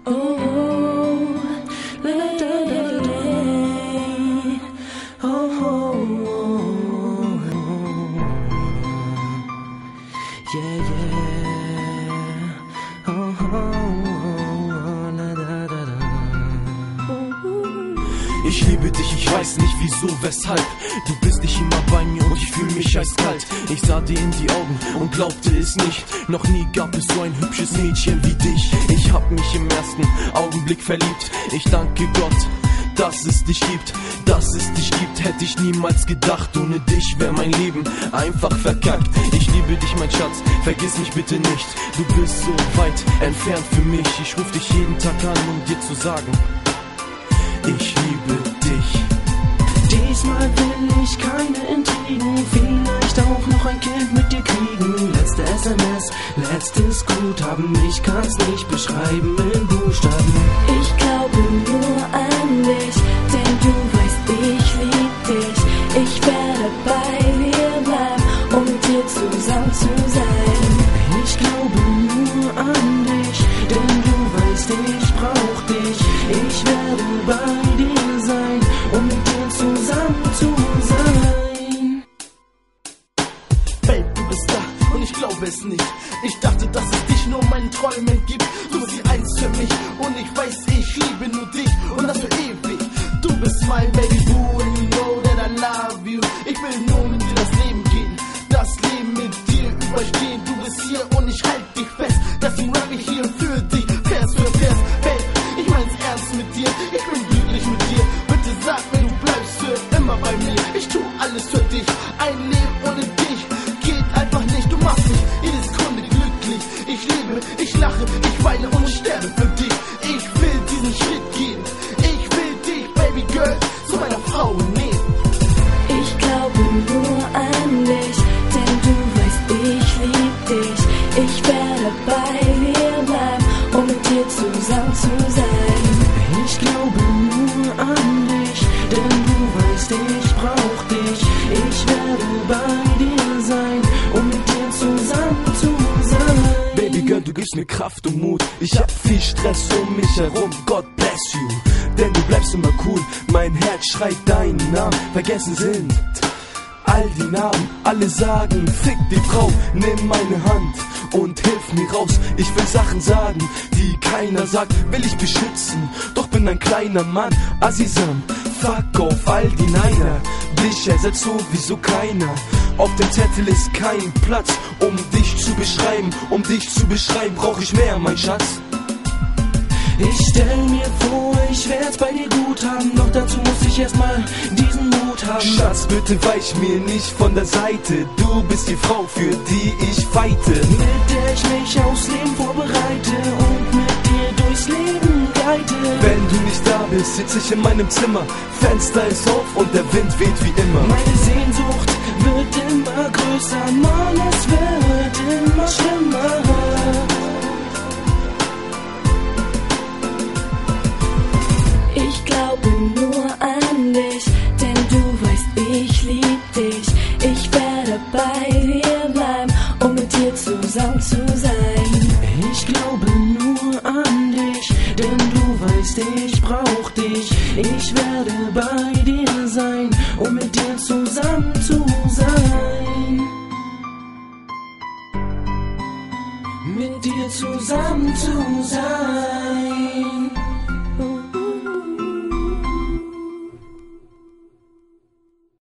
Oh, la da da da. Oh, oh, yeah, yeah. Oh, la da da da. Ich liebe dich, ich weiß nicht wieso, weshalb. Du bist nicht immer bei mir und ich fühle mich eiskalt. Ich sah dir in die Augen und glaubte es nicht. Noch nie gab es so ein hübsches Mädchen wie dich. Ich hab mich im ersten Augenblick verliebt. Ich danke Gott, dass es dich gibt. Dass es dich gibt, hätte ich niemals gedacht. Ohne dich wäre mein Leben einfach verkackt. Ich liebe dich, mein Schatz, vergiss mich bitte nicht. Du bist so weit entfernt für mich. Ich ruf dich jeden Tag an, um dir zu sagen, ich liebe dich. Diesmal will ich keine Intrigen, vielleicht auch noch ein Kind mit dir kriegen. Letzte SMS, letztes Guthaben, ich kann's nicht beschreiben in Buchstaben. Ich glaube nur an dich, denn du weißt, ich lieb dich. Ich werde bei dir bleiben, um mit dir zusammen zu sein. Ich glaube nur an dich, denn du weißt, ich brauch dich. Ich werde bei dir sein, um mit dir zusammen zu sein. Babe, du bist da und ich glaube es nicht. Ich dachte, dass es dich nur in meinen Träumen gibt. Du bist die Eins für mich und ich weiß, ich liebe nur dich und das für ewig. Du bist mein Baby Boo and you know that I love you. Ich will nur mit dir das Leben gehen, das Leben mit dir überstehen. Du bist hier und ich halte dich fest, deswegen rap ich hier für dich, Vers für Vers. Babe, ich mein's ernst mit dir, ich bin glücklich mit dir. Bitte sag mir, du bleibst für immer bei mir. Ich tu alles für dich, ein Leben ohne dich geht einfach nicht. Du machst mich jede Sekunde glücklich. Ich lebe, ich lache, ich weine und ich sterbe für dich. Ich will diesen Schritt gehen. Ich will dich, Baby Girl, zu meiner Frau nehmen. Ich glaube nur an dich, denn du weißt, ich lieb dich. Ich werde bei dir bleiben, um mit dir zusammen zu sein. Ich glaube nur an dich, denn du weißt, ich brauch dich. Ich werde bei dir sein, um mit dir zusammen zu sein. Baby Girl, du gibst mir Kraft und Mut. Ich hab viel Stress um mich herum, God bless you. Denn du bleibst immer cool, mein Herz schreit deinen Namen. Vergessen sind all die Namen, alle sagen, fick die Frau, nimm meine Hand und hilf mir raus. Ich will Sachen sagen, die keiner sagt, will ich beschützen, doch bin ein kleiner Mann. Azizam, fuck auf all die Neiner, dich ersetzt sowieso keiner. Auf dem Zettel ist kein Platz, um dich zu beschreiben. Um dich zu beschreiben, brauch ich mehr, mein Schatz. Ich stell mir vor, ich werd's bei dir gut haben, doch dazu muss ich erstmal diesen Mut haben. Schatz, bitte weich mir nicht von der Seite. Du bist die Frau, für die ich fighte. Mit der ich mich aufs Leben vorbereite und mit dir durchs Leben gleite. Wenn du nicht da bist, sitz ich in meinem Zimmer. Fenster ist auf und der Wind weht wie immer. Meine Sehnsucht wird immer größer, Mann, es wird immer schlimmer. Ich glaube nur an dich, denn du weißt, ich lieb dich. Ich werde bei dir bleiben, um mit dir zusammen zu sein. Ich glaube nur an dich, denn du weißt, ich brauch dich. Ich werde bei dir sein, um mit dir zusammen zu sein. Mit dir zusammen zu sein.